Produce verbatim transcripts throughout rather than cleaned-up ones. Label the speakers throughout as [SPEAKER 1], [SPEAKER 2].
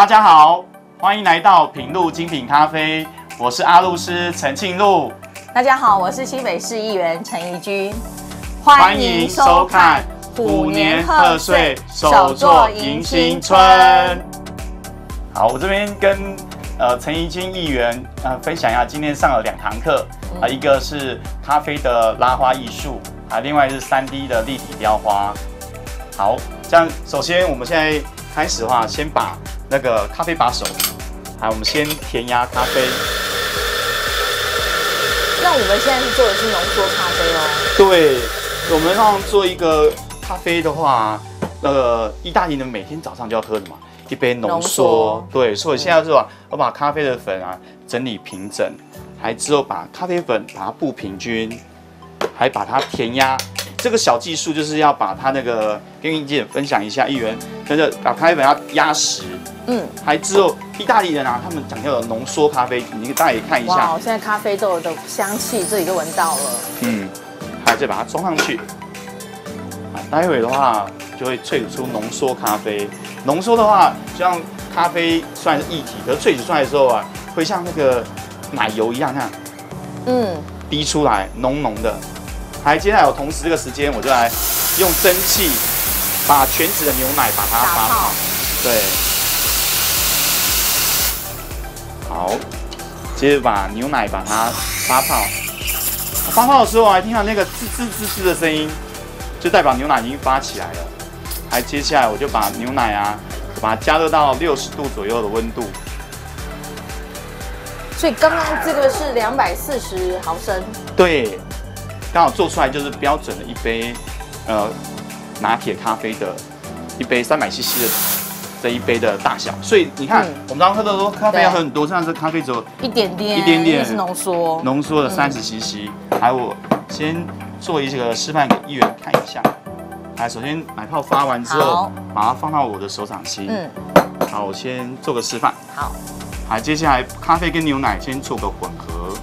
[SPEAKER 1] 大家好，欢迎来到品露精品咖啡，我是阿露师陈庆露。
[SPEAKER 2] 大家好，我是新北市议员陈怡君，
[SPEAKER 1] 欢迎收看虎年贺岁，手作迎新春。好，我这边跟呃陈怡君议员呃分享一下，今天上了两堂课啊、呃，一个是咖啡的拉花艺术啊，另外是 三 D 的立体雕花。好，这样首先我们现在开始的话，先把那个咖啡把手，好，我们先填压咖啡。
[SPEAKER 2] 那我们现在是做的是浓缩咖啡哦。
[SPEAKER 1] 对，我们让做一个咖啡的话，那个意大利人每天早上就要喝的嘛，一杯浓缩。对，所以现在是吧，我把咖啡的粉啊整理平整，还之后把咖啡粉把它布平均，还把它填压。这个小技术就是要把它那个跟议员分享一下，议员那个把咖啡粉要压实。嗯，还之后意大利人啊，他们讲究的浓缩咖啡，你大家也看一下。
[SPEAKER 2] 哇，现在咖啡豆的香气这里就闻到了。嗯，
[SPEAKER 1] 还再把它装上去。啊，待会的话就会萃取出浓缩咖啡。浓缩的话，就像咖啡虽然是液体，可是萃取出来的时候啊，会像那个奶油一样，看，嗯，滴出来浓浓的。还接下来我同时这个时间，我就来用蒸汽把全脂的牛奶把它发泡。对。好，接着把牛奶把它发泡。发泡的时候，我还听到那个滋滋滋滋的声音，就代表牛奶已经发起来了。还接下来我就把牛奶啊，把它加热到六十度左右的温度。
[SPEAKER 2] 所以刚刚这个是两百四十毫升。
[SPEAKER 1] 对，刚好做出来就是标准的一杯呃拿铁咖啡的一杯三百 C C 的。这一杯的大小，所以你看，嗯、我们刚刚喝的说咖啡要喝很多，像是咖啡只有
[SPEAKER 2] 一点点，
[SPEAKER 1] 一点点
[SPEAKER 2] 是浓缩，
[SPEAKER 1] 浓缩的三十 C C。还我先做一个示范给议员看一下。来，首先奶泡发完之后，把它放到我的手掌心。嗯，好，我先做个示范。
[SPEAKER 2] 好，
[SPEAKER 1] 好，接下来咖啡跟牛奶先做个混合。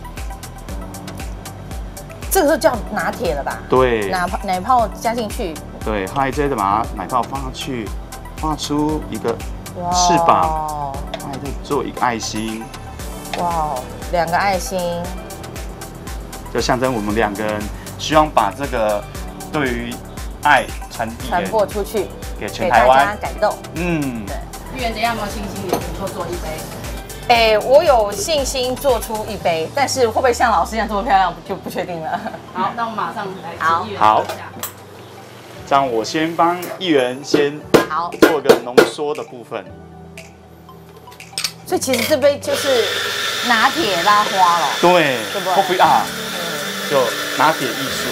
[SPEAKER 2] 这个就叫拿铁了吧？
[SPEAKER 1] 对，
[SPEAKER 2] 奶泡奶泡加进去。
[SPEAKER 1] 对，后来接着把奶泡放上去。画出一个翅膀，还再做一个爱心。
[SPEAKER 2] 哇，两个爱心，
[SPEAKER 1] 就象征我们两个人希望把这个对于爱传递
[SPEAKER 2] 传播出去，
[SPEAKER 1] 给全台湾，
[SPEAKER 2] 给大家感动。
[SPEAKER 1] 嗯，
[SPEAKER 2] 对。
[SPEAKER 3] 议员，等一下有没有信心也能够做一杯？
[SPEAKER 2] 哎，我有信心做出一杯，但是会不会像老师一样这么漂亮就不确定了。
[SPEAKER 3] 好，那我马上来请议员
[SPEAKER 1] 好，这样我先帮议员先。
[SPEAKER 2] 好，
[SPEAKER 1] 做个浓缩的部分。
[SPEAKER 2] 所以其实这杯就是拿铁拉花了。
[SPEAKER 1] 对，
[SPEAKER 2] 对不对
[SPEAKER 1] ？Coffee Art， 就拿铁艺术。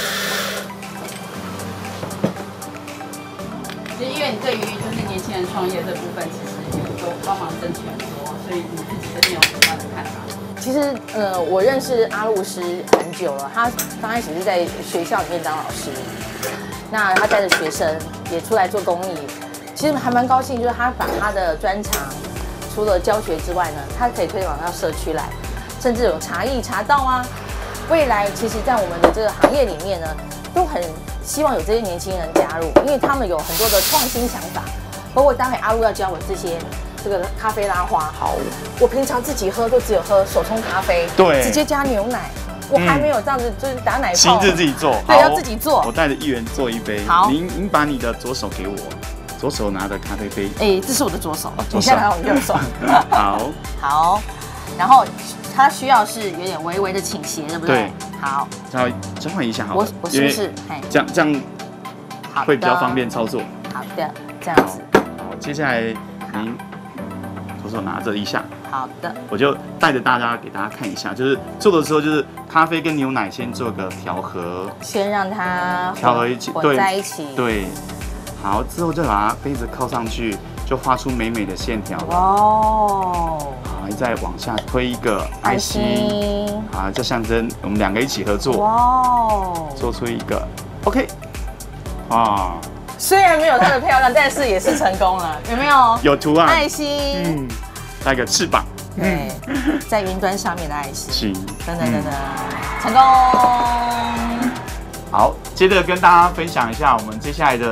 [SPEAKER 3] 其实因为你对于就是年轻人创业这部分，其实也都帮忙争取很多，所以你自己这边有什么样的看法？
[SPEAKER 2] 其实，呃，我认识阿露师很久了，他刚开始是在学校里面当老师。那他带着学生也出来做公益，其实还蛮高兴，就是他把他的专长除了教学之外呢，他可以推广到社区来，甚至有茶艺茶道啊。未来其实，在我们的这个行业里面呢，都很希望有这些年轻人加入，因为他们有很多的创新想法。包括待会阿露要教我这些这个咖啡拉花。
[SPEAKER 1] 好，
[SPEAKER 2] 我平常自己喝都只有喝手冲咖啡，
[SPEAKER 1] 对，
[SPEAKER 2] 直接加牛奶。我还没有这样子，就是打奶泡，
[SPEAKER 1] 亲自自己做，
[SPEAKER 2] 对，要自己做。
[SPEAKER 1] 我带着议员做一杯。
[SPEAKER 2] 好，
[SPEAKER 1] 您您把你的左手给我，左手拿着咖啡杯。
[SPEAKER 2] 哎，这是我的左手，你现在拿我右手。
[SPEAKER 1] 好，
[SPEAKER 2] 好，然后它需要是有点微微的倾斜，对不对？
[SPEAKER 1] 对。
[SPEAKER 2] 好，
[SPEAKER 1] 稍微交换一下好了。
[SPEAKER 2] 我我是不是？
[SPEAKER 1] 这样这样会比较方便操作。
[SPEAKER 2] 好的，这样子。
[SPEAKER 1] 好，接下来您左手拿着一下。
[SPEAKER 2] 好的，
[SPEAKER 1] 我就带着大家给大家看一下，就是做的时候，就是咖啡跟牛奶先做个调和，
[SPEAKER 2] 先让它
[SPEAKER 1] 调和一起，
[SPEAKER 2] 混在一起，
[SPEAKER 1] 对，好，之后就把它杯子靠上去，就画出美美的线条了。
[SPEAKER 2] 哦，
[SPEAKER 1] 好，再往下推一个爱心，好，就象征我们两个一起合作。哇哦，做出一个 OK， 哇，
[SPEAKER 2] 虽然没有它的漂亮，但是也是成功了，有没有？
[SPEAKER 1] 有图案，
[SPEAKER 2] 爱心，嗯。
[SPEAKER 1] 带个翅膀，
[SPEAKER 2] 对，在云端上面的爱心，
[SPEAKER 1] 行，
[SPEAKER 2] 等等等等，成功。
[SPEAKER 1] 好，接着跟大家分享一下我们接下来的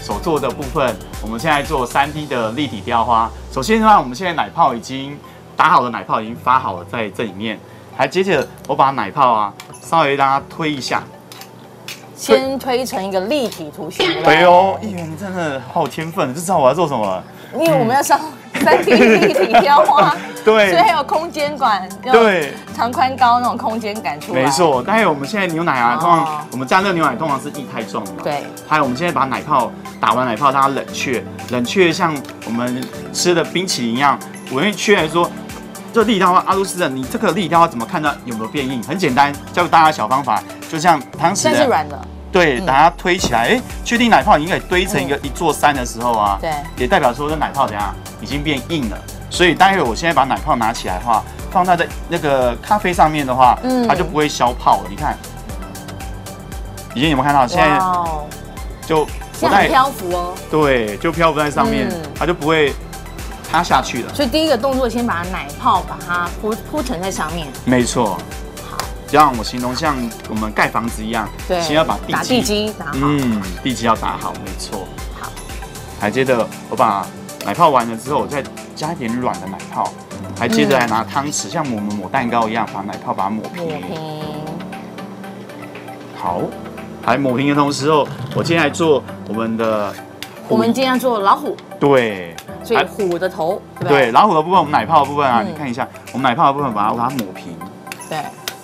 [SPEAKER 1] 手做的部分，我们现在做三 D 的立体雕花。首先呢，我们现在奶泡已经打好的奶泡已经发好了在这里面，还接着我把奶泡啊稍微让它推一下。
[SPEAKER 2] 先推成一个立体图形。
[SPEAKER 1] 对哦，议员你真的好有天分，你就知道我要做什么。
[SPEAKER 2] 因为我们要上三 D 立体雕花，
[SPEAKER 1] 对，
[SPEAKER 2] 所以还有空间感，
[SPEAKER 1] 对，
[SPEAKER 2] 长宽高那种空间感出来。
[SPEAKER 1] 没错，但是我们现在牛奶啊，通常我们加热牛奶通常是液态状的嘛。
[SPEAKER 2] 对。
[SPEAKER 1] 还有我们现在把奶泡打完奶泡，让它冷却，冷却像我们吃的冰淇淋一样。我跟确认说，这立体雕花阿露斯的，你这个立体雕花怎么看到有没有变硬？很简单，教大家小方法，就像汤匙，
[SPEAKER 2] 现在是软的。
[SPEAKER 1] 对，把它推起来，哎，确定奶泡已经可以堆成一个一座山的时候啊，
[SPEAKER 2] 对，
[SPEAKER 1] 也代表说这奶泡怎样已经变硬了。所以待会我现在把奶泡拿起来的话，放在这那个咖啡上面的话，嗯，它就不会消泡了。你看，以前有没有看到？现在就
[SPEAKER 2] 现在很漂浮哦。
[SPEAKER 1] 对，就漂浮在上面，它就不会塌下去了。
[SPEAKER 2] 所以第一个动作，先把奶泡把它铺铺陈在上面。
[SPEAKER 1] 没错。 就让我形容像我们盖房子一样，
[SPEAKER 2] 对，
[SPEAKER 1] 先要把地基
[SPEAKER 2] 打地基打好，
[SPEAKER 1] 嗯，地基要打好，没错。
[SPEAKER 2] 好，
[SPEAKER 1] 还接着我把奶泡完了之后，我再加一点软的奶泡，还接着来拿汤匙，像我们抹蛋糕一样，把奶泡把它抹平。
[SPEAKER 2] 抹平。
[SPEAKER 1] 好，还抹平的同时候，我接下来做我们的，
[SPEAKER 2] 我们今天要做老虎。
[SPEAKER 1] 对。
[SPEAKER 2] 所以虎的头，对不
[SPEAKER 1] 对？对，老虎的部分，我们奶泡的部分啊，你看一下，我们奶泡的部分，把它把它抹平。
[SPEAKER 2] 对。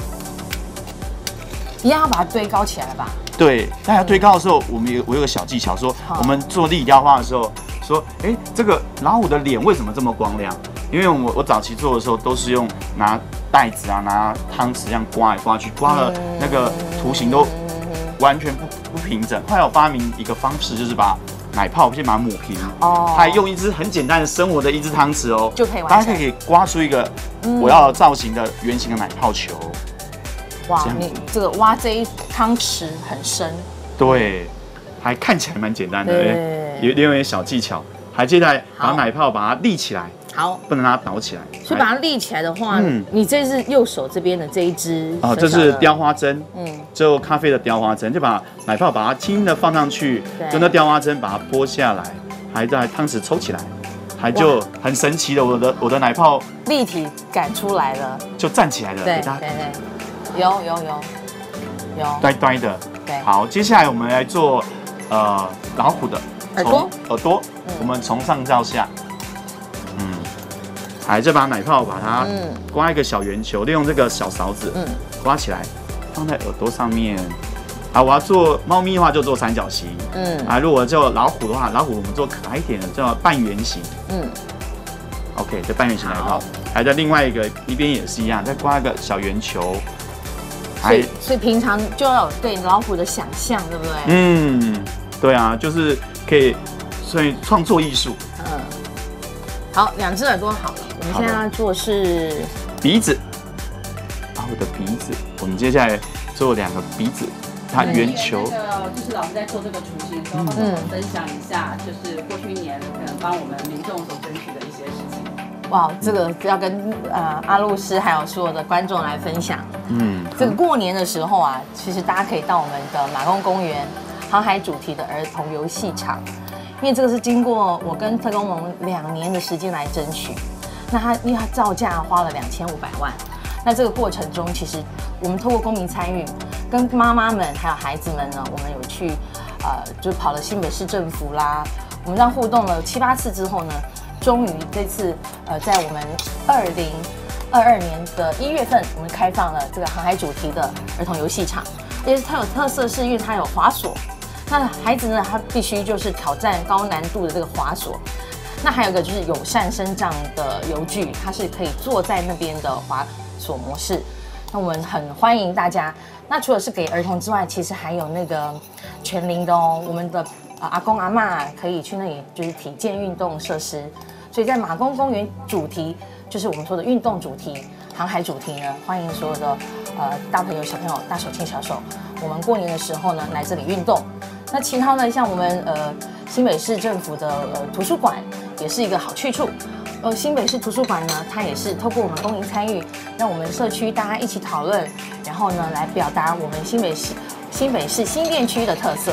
[SPEAKER 2] 一样要把它堆高起来吧。
[SPEAKER 1] 对，大家堆高的时候，我们有我有个小技巧，说我们做立体雕花的时候，说，哎，这个老虎的脸为什么这么光亮？因为我我早期做的时候都是用拿袋子啊，拿汤匙这样刮来刮去，刮了那个图形都完全不不平整。后来我发明一个方式，就是把奶泡先把它抹平，哦，还用一支很简单的生活的一支汤匙哦，
[SPEAKER 2] 就可以完成，
[SPEAKER 1] 大家可以刮出一个我要造型的圆形的奶泡球。
[SPEAKER 2] 哇，你这个挖这一汤匙很深，
[SPEAKER 1] 对，还看起来蛮简单的，有有点小技巧。还接下来把奶泡把它立起来，
[SPEAKER 2] 好，
[SPEAKER 1] 不能让它倒起来。
[SPEAKER 2] 所以把它立起来的话，嗯，你这是右手这边的这一支
[SPEAKER 1] 哦，这是雕花针，嗯，就咖啡的雕花针，就把奶泡把它轻轻的放上去，用那雕花针把它拨下来，还在汤匙抽起来，还就很神奇的，我的我的奶泡
[SPEAKER 2] 立体感出来了，
[SPEAKER 1] 就站起来了，
[SPEAKER 2] 对对对。 有有有有，
[SPEAKER 1] 呆呆的。
[SPEAKER 2] 对，
[SPEAKER 1] 好，接下来我们来做呃老虎的
[SPEAKER 2] 耳朵，
[SPEAKER 1] 耳朵，嗯、我们从上到下，嗯，还再把奶泡把它刮一个小圆球，利用这个小勺子，嗯，刮起来，放在耳朵上面。啊，我要做猫咪的话就做三角形，嗯，啊，如果做老虎的话，老虎我们做可爱一点的叫半圆形，嗯。 OK， 这半圆形奶泡，还在另外一个一边也是一样，再刮一个小圆球。
[SPEAKER 2] 所以，所以平常就要有对老虎的想象，对不对？
[SPEAKER 1] 嗯，对啊，就是可以，所以创作艺术。嗯，
[SPEAKER 2] 好，两只耳朵好了，我们现在要做是
[SPEAKER 1] 鼻子，老虎的鼻子。我们接下来做两个鼻子，它圆球。
[SPEAKER 3] 那个就是老师在做这个雏形的时候，跟我们分享一下，就是过去一年可能帮我们民众所争取的一些事情。
[SPEAKER 2] 哇，这个要跟呃阿露师还有所有的观众来分享。嗯，这个过年的时候啊，其实大家可以到我们的马公公园航海主题的儿童游戏场，因为这个是经过我跟特工盟两年的时间来争取。那他因为他造价花了两千五百万，那这个过程中，其实我们透过公民参与，跟妈妈们还有孩子们呢，我们有去呃，就跑了新北市政府啦，我们这样互动了七八次之后呢。 终于这次，呃，在我们二零二二年的一月份，我们开放了这个航海主题的儿童游戏场，而且它有特色是因为它有滑索，那孩子呢，他必须就是挑战高难度的这个滑索。那还有一个就是友善生长的游具，它是可以坐在那边的滑索模式。那我们很欢迎大家。那除了是给儿童之外，其实还有那个全龄的哦，我们的。 啊，阿公阿嬷可以去那里，就是体健运动设施。所以在马公公园主题，就是我们说的运动主题、航海主题呢，欢迎所有的呃大朋友、小朋友大手牵小手。我们过年的时候呢，来这里运动。那其他呢，像我们呃新北市政府的呃图书馆，也是一个好去处。呃，新北市图书馆呢，它也是透过我们公民参与，让我们社区大家一起讨论，然后呢，来表达我们新北市新北市新店区的特色。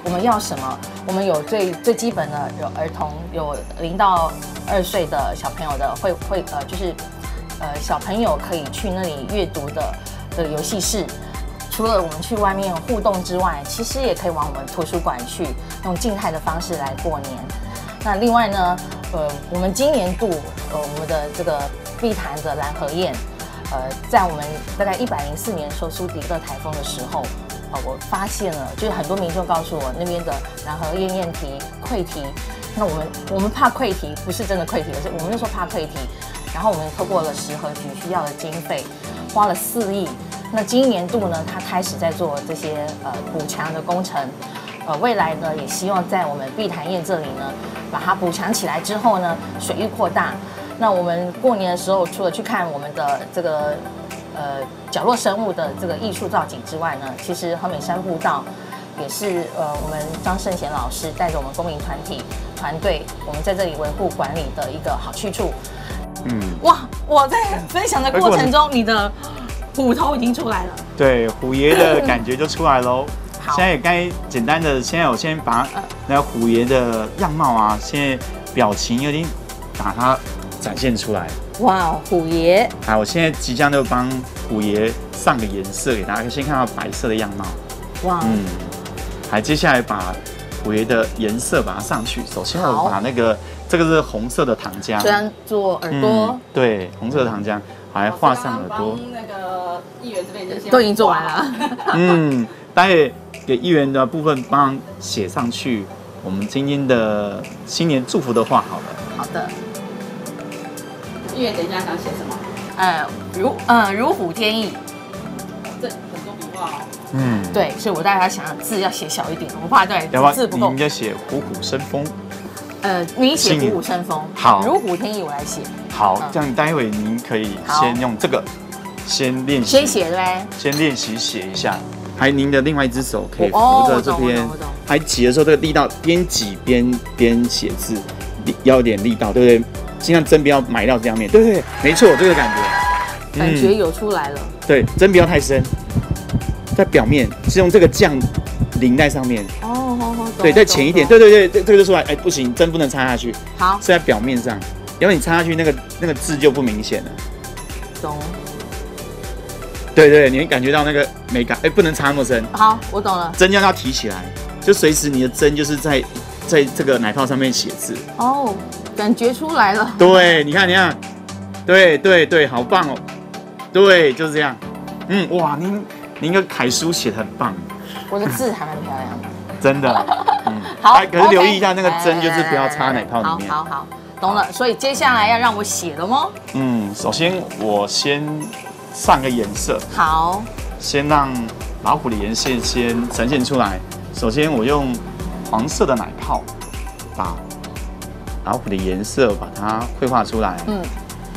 [SPEAKER 2] 我们要什么？我们有最最基本的有儿童，有零到二岁的小朋友的会会呃就是呃小朋友可以去那里阅读的的游戏室。除了我们去外面互动之外，其实也可以往我们图书馆去，用静态的方式来过年。那另外呢，呃，我们今年度呃我们的这个碧潭的蓝河堰，呃，在我们大概一百零四年受苏迪勒台风的时候，呃，我发现了，就是很多民众告诉我那边的蓝河堰堰堤溃堤，那我们我们怕溃堤，不是真的溃堤，而是我们那时候怕溃堤，然后我们透过了石河局需要的经费，花了四亿。那今年度呢，他开始在做这些呃补强的工程，呃，未来呢也希望在我们碧潭堰这里呢，把它补强起来之后呢，水域扩大。那我们过年的时候，除了去看我们的这个呃角落生物的这个艺术造景之外呢，其实和美山步道也是呃我们张圣贤老师带着我们公民团体团队，我们在这里维护管理的一个好去处。嗯，哇，我在分享的过程中，你的虎头已经出来了，
[SPEAKER 1] 对，虎爷的感觉就出来喽。现在也该简单的，现在我先把那个虎爷的样貌啊，现在表情有点把它展现出来。
[SPEAKER 2] 哇，虎爷！
[SPEAKER 1] 好，我现在即将就帮虎爷上个颜色给大家，先看到白色的样貌。哇，嗯，还接下来把虎爷的颜色把它上去。首先我把那个这个是红色的糖浆，
[SPEAKER 2] 虽然做耳朵、嗯，
[SPEAKER 1] 对，红色的糖浆。还画上耳朵，
[SPEAKER 3] 那个议员这边已经
[SPEAKER 2] 都已经做完了。
[SPEAKER 1] 嗯，待会给议员的部分帮写上去，我们今天的新年祝福的话好了。
[SPEAKER 2] 好的。
[SPEAKER 3] 议员等一下想写什么？
[SPEAKER 2] 呃，如呃如虎添翼。
[SPEAKER 3] 这很多笔画哦。
[SPEAKER 2] 嗯，对，所以我大家想字要写小一点，我怕对字不够。
[SPEAKER 1] 你应该写虎虎生风。
[SPEAKER 2] 呃，你写虎虎生风，
[SPEAKER 1] 好，
[SPEAKER 2] 如虎添翼，我来写。
[SPEAKER 1] 好，这样待会您可以先用这个先练习，
[SPEAKER 2] 先写对呗，
[SPEAKER 1] 先练习写一下。还您的另外一只手可以扶着这边，还挤的时候这个力道边挤边边写字，要有点力道，对不对？尽量针不要埋到这样面，对不对？没错，这个感
[SPEAKER 2] 觉，感觉有出来了。
[SPEAKER 1] 对，针不要太深，在表面是用这个酱淋在上面。哦，好好。对，再浅一点，对对对，这这个就出来。哎，不行，针不能插下去。
[SPEAKER 2] 好，
[SPEAKER 1] 是在表面上。因为你插下去，那个那个字就不明显了。
[SPEAKER 2] 懂。
[SPEAKER 1] 对对，你会感觉到那个美感。哎，不能插那么深。
[SPEAKER 2] 好，我懂了。
[SPEAKER 1] 针要要提起来，就随时你的针就是在在这个奶泡上面写字。
[SPEAKER 2] 哦，感觉出来了。
[SPEAKER 1] 对，你看，你看，对对对，好棒哦。对，就是这样。嗯，哇，您您的楷书写得很棒。
[SPEAKER 2] 我的字还蛮漂亮的。
[SPEAKER 1] 真的。嗯。
[SPEAKER 2] 好。
[SPEAKER 1] 可是留意一下那个针，就是不要插奶泡里面。
[SPEAKER 2] 好好好。懂了，所以接下来要让我写了吗？
[SPEAKER 1] 嗯，首先我先上个颜色，
[SPEAKER 2] 好，
[SPEAKER 1] 先让老虎的颜线先呈现出来。首先我用黄色的奶泡把老虎的颜色把它绘画出来。嗯。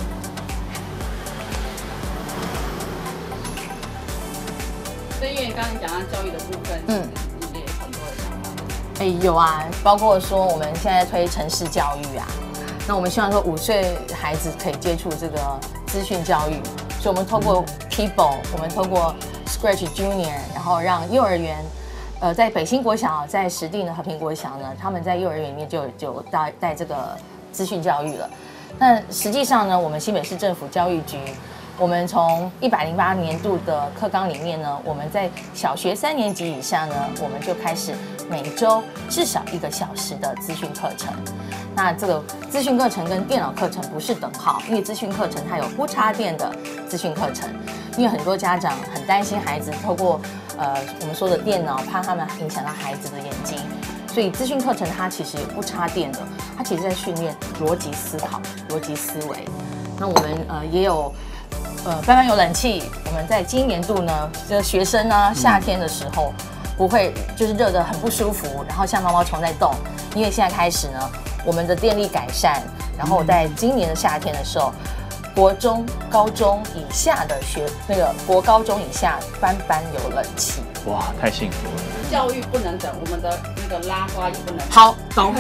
[SPEAKER 3] 所以因为刚刚你讲到教育的部分，嗯，你也有很多的想法。
[SPEAKER 2] 哎，有啊，包括说我们现在推城市教育啊。那我们希望说五岁孩子可以接触这个资讯教育，所以我们透过 People， 我们透过 Scratch Junior， 然后让幼儿园，呃，在北新国小，在石碇的和平国小呢，他们在幼儿园里面就就带带这个资讯教育了。那实际上呢，我们新北市政府教育局，我们从一百零八年度的课纲里面呢，我们在小学三年级以下呢，我们就开始每周至少一个小时的资讯课程。那这个资讯课程跟电脑课程不是等号，因为资讯课程它有不插电的资讯课程，因为很多家长很担心孩子透过呃我们说的电脑，怕他们影响到孩子的眼睛，所以资讯课程它其实有不插电的，它其实在训练逻辑思考、逻辑思维。那我们呃也有呃班班有冷气，我们在今年度呢，这个学生呢夏天的时候不会就是热得很不舒服，然后像毛毛虫在动，因为现在开始呢。我们的电力改善，然后在今年的夏天的时候，国中、高中以下的学那个国高中以下班班有冷气。
[SPEAKER 1] 哇，太幸福了！
[SPEAKER 3] 教育不能等，我们的那个拉花也不能等。
[SPEAKER 2] 好，懂。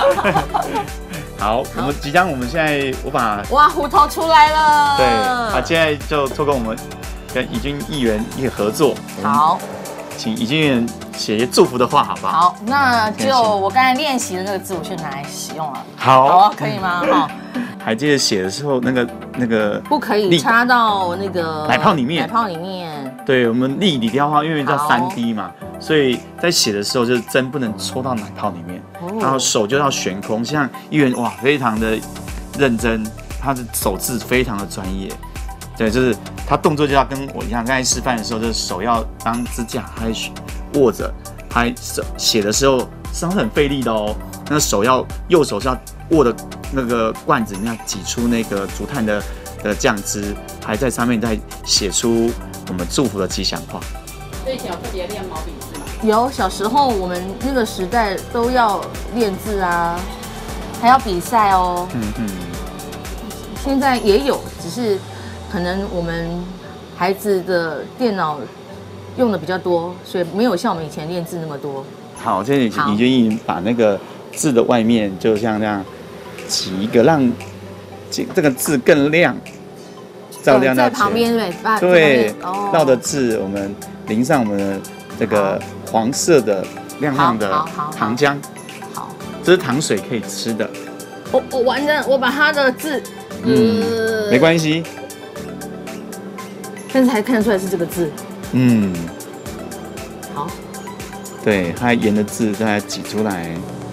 [SPEAKER 1] 好，我们即将，我们现在我把
[SPEAKER 2] 哇虎头出来了。
[SPEAKER 1] 对，啊，现在就透过我们跟怡君议员一起合作。
[SPEAKER 2] 好，
[SPEAKER 1] 请怡君议员写一些祝福的话，好不好？
[SPEAKER 2] 好，那就我刚才练习的那个字，我就拿来使用了。
[SPEAKER 1] 好，
[SPEAKER 2] 好啊，可以吗？好。
[SPEAKER 1] 还记得写的时候，那个那个
[SPEAKER 2] 不可以插到那个
[SPEAKER 1] 奶泡里面。
[SPEAKER 2] 奶泡里面。
[SPEAKER 1] 对，我们立体雕花，因为叫三 D 嘛，所以在写的时候，就是针不能戳到奶泡里面，哦、然后手就要悬空。像议员哇，非常的认真，他的手字非常的专业。对，就是他动作就要跟我一样，刚才示范的时候，就是手要当支架，还握着，还手写的时候是很费力的哦。那手要右手是要握的那个罐子，你要挤出那个竹炭的的酱汁，还在上面再写出我们祝福的吉祥话。
[SPEAKER 3] 所以以前有特别练毛笔字吗？
[SPEAKER 2] 有，小时候我们那个时代都要练字啊，还要比赛哦。嗯嗯。现在也有，只是可能我们孩子的电脑用的比较多，所以没有像我们以前练字那么多。
[SPEAKER 1] 好，这你你愿意把那个字的外面就像这样挤一个，让这个字更亮，照亮到
[SPEAKER 2] 在旁边对，
[SPEAKER 1] 对，绕的字我们淋上我们的这个黄色的亮亮的糖浆。
[SPEAKER 2] 好，
[SPEAKER 1] 这是糖水可以吃的。
[SPEAKER 2] 我我完了，我把它的字，
[SPEAKER 1] 嗯，没关系，
[SPEAKER 2] 但是还看得出来是这个字。
[SPEAKER 1] 嗯，
[SPEAKER 2] 好，
[SPEAKER 1] 对，它沿着字再挤出来。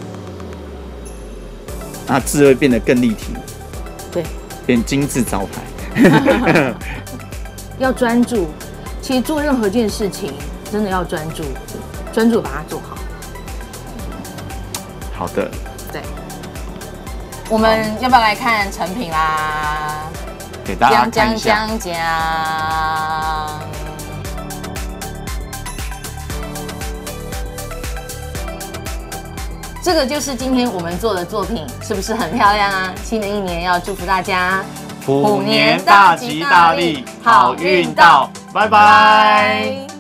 [SPEAKER 1] 啊，字会变得更立体，
[SPEAKER 2] 对，
[SPEAKER 1] 变金字招牌。
[SPEAKER 2] 要专注，其实做任何一件事情真的要专注，专注把它做好。
[SPEAKER 1] 好的。
[SPEAKER 2] 对。我们要不要来看成品啦？
[SPEAKER 1] 给大家看一下。
[SPEAKER 2] 讲讲讲。这个就是今天我们做的作品，是不是很漂亮啊？新的一年要祝福大家
[SPEAKER 1] 虎年大吉大利，好运到，拜拜。